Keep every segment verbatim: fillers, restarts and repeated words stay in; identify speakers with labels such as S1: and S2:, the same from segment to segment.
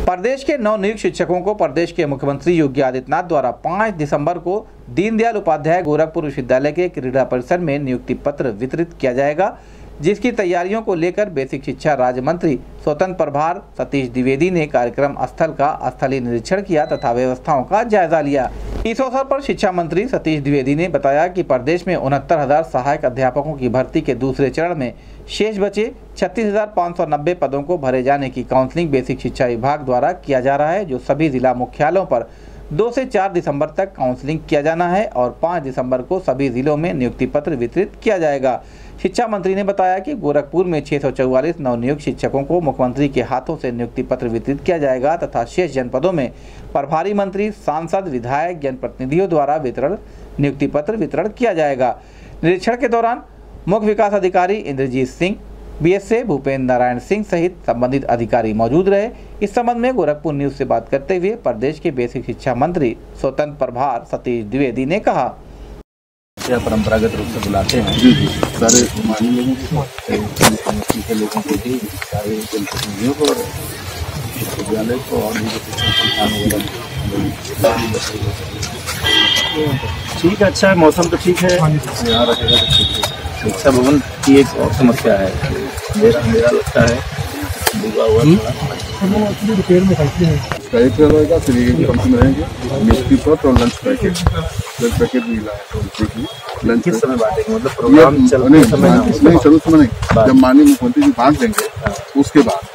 S1: प्रदेश के नवनियुक्त शिक्षकों को प्रदेश के मुख्यमंत्री योगी आदित्यनाथ द्वारा पाँच दिसंबर को दीनदयाल उपाध्याय गोरखपुर विश्वविद्यालय के क्रीड़ा परिसर में नियुक्ति पत्र वितरित किया जाएगा, जिसकी तैयारियों को लेकर बेसिक शिक्षा राज्य मंत्री स्वतंत्र प्रभार सतीश द्विवेदी ने कार्यक्रम स्थल का स्थलीय निरीक्षण किया तथा व्यवस्थाओं का जायजा लिया। इस अवसर पर शिक्षा मंत्री सतीश द्विवेदी ने बताया कि प्रदेश में उनहत्तर हजार सहायक अध्यापकों की भर्ती के दूसरे चरण में शेष बचे छत्तीस हजार पाँच सौ नब्बे पदों को भरे जाने की काउंसलिंग बेसिक शिक्षा विभाग द्वारा किया जा रहा है, जो सभी जिला मुख्यालयों पर दो से चार दिसंबर तक काउंसलिंग किया जाना है और पाँच दिसंबर को सभी जिलों में नियुक्ति पत्र वितरित किया जाएगा। शिक्षा मंत्री ने बताया कि गोरखपुर में छह सौ चौवालीस नवनियुक्त शिक्षकों को मुख्यमंत्री के हाथों से नियुक्ति पत्र वितरित किया जाएगा तथा शेष जनपदों में प्रभारी मंत्री, सांसद, विधायक, जनप्रतिनिधियों द्वारा वितरण नियुक्ति पत्र वितरण किया जाएगा। निरीक्षण के दौरान मुख्य विकास अधिकारी Indrajeet Singh, B S A Bhupendra Narayan Singh सहित संबंधित अधिकारी मौजूद रहे। इस संबंध में गोरखपुर न्यूज से बात करते हुए प्रदेश के बेसिक शिक्षा मंत्री स्वतंत्र प्रभार सतीश द्विवेदी ने कहा,
S2: परंपरागत रूप से बुलाते हैं जी जी सारे मानी लोगों को के लोगों को भी सारे जनप्रतिनिधियों को और विश्वविद्यालय को और भी संस्थान वगैरह। ठीक है, अच्छा है, मौसम तो ठीक है, यहाँ रहेगा तो ठीक है। शिक्षा भवन की एक और समस्या है, मेरा मेरा लगता है डूबा हुआ रिपेयर में रहेगा, फिर एक फंक्शन रहेंगे, नियुक्ति पत्र और लंच पैकेट लंच पैकेट भी लाया लंच किस समय बांटेंगे, मतलब प्रोग्राम चलने समय नहीं चलो समय नहीं, जब माननीय मुख्यमंत्री जी बांट देंगे उसके बाद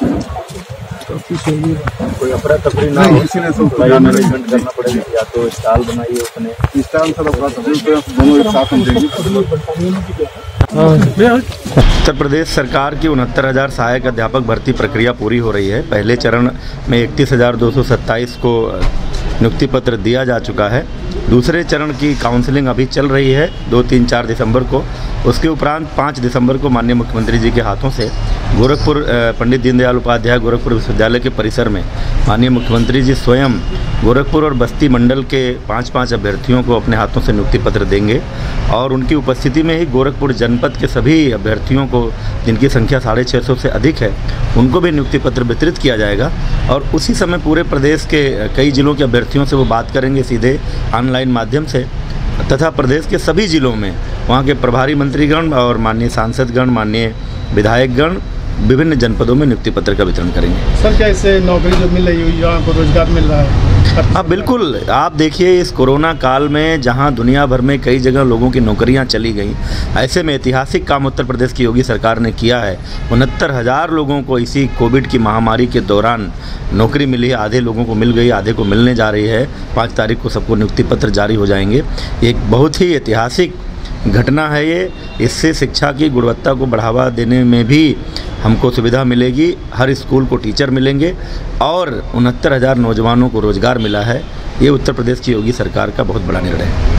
S2: कोई अफरा तफरी ना हो, इसीलिए सब मैनेजमेंट करना पड़ेगा, या तो स्टॉल बनाइए अपने स्टॉल सर अफरा तफरी दोनों एक साथ हम देंगे। उत्तर प्रदेश सरकार की उनहत्तर हजार सहायक अध्यापक भर्ती प्रक्रिया पूरी हो रही है। पहले चरण में इकतीस हजार दो सौ सत्ताईस को नियुक्ति पत्र दिया जा चुका है। दूसरे चरण की काउंसलिंग अभी चल रही है दो तीन चार दिसंबर को। उसके उपरांत पाँच दिसंबर को माननीय मुख्यमंत्री जी के हाथों से गोरखपुर पंडित दीनदयाल उपाध्याय गोरखपुर विश्वविद्यालय के परिसर में माननीय मुख्यमंत्री जी स्वयं गोरखपुर और बस्ती मंडल के पाँच पाँच अभ्यर्थियों को अपने हाथों से नियुक्ति पत्र देंगे और उनकी उपस्थिति में ही गोरखपुर जनपद के सभी अभ्यर्थियों को, जिनकी संख्या साढ़े छः सौ से अधिक है, उनको भी नियुक्ति पत्र वितरित किया जाएगा। और उसी समय पूरे प्रदेश के कई जिलों के अभ्यर्थियों से वो बात करेंगे सीधे ऑनलाइन माध्यम से तथा प्रदेश के सभी जिलों में वहाँ के प्रभारी मंत्रीगण और माननीय सांसदगण, माननीय विधायकगण विभिन्न जनपदों में नियुक्ति पत्र का वितरण करेंगे।
S3: सर, क्या इससे नौकरी जो मिल रही है, युवाओं को रोजगार मिल रहा है?
S2: हाँ बिल्कुल, आप देखिए इस कोरोना काल में जहां दुनिया भर में कई जगह लोगों की नौकरियां चली गई, ऐसे में ऐतिहासिक काम उत्तर प्रदेश की योगी सरकार ने किया है। उनहत्तर हज़ार लोगों को इसी कोविड की महामारी के दौरान नौकरी मिली है, आधे लोगों को मिल गई, आधे को मिलने जा रही है। पाँच तारीख को सबको नियुक्ति पत्र जारी हो जाएंगे। एक बहुत ही ऐतिहासिक घटना है ये। इससे शिक्षा की गुणवत्ता को बढ़ावा देने में भी हमको सुविधा मिलेगी, हर स्कूल को टीचर मिलेंगे और उनहत्तर हज़ार नौजवानों को रोज़गार मिला है। ये उत्तर प्रदेश की योगी सरकार का बहुत बड़ा निर्णय है।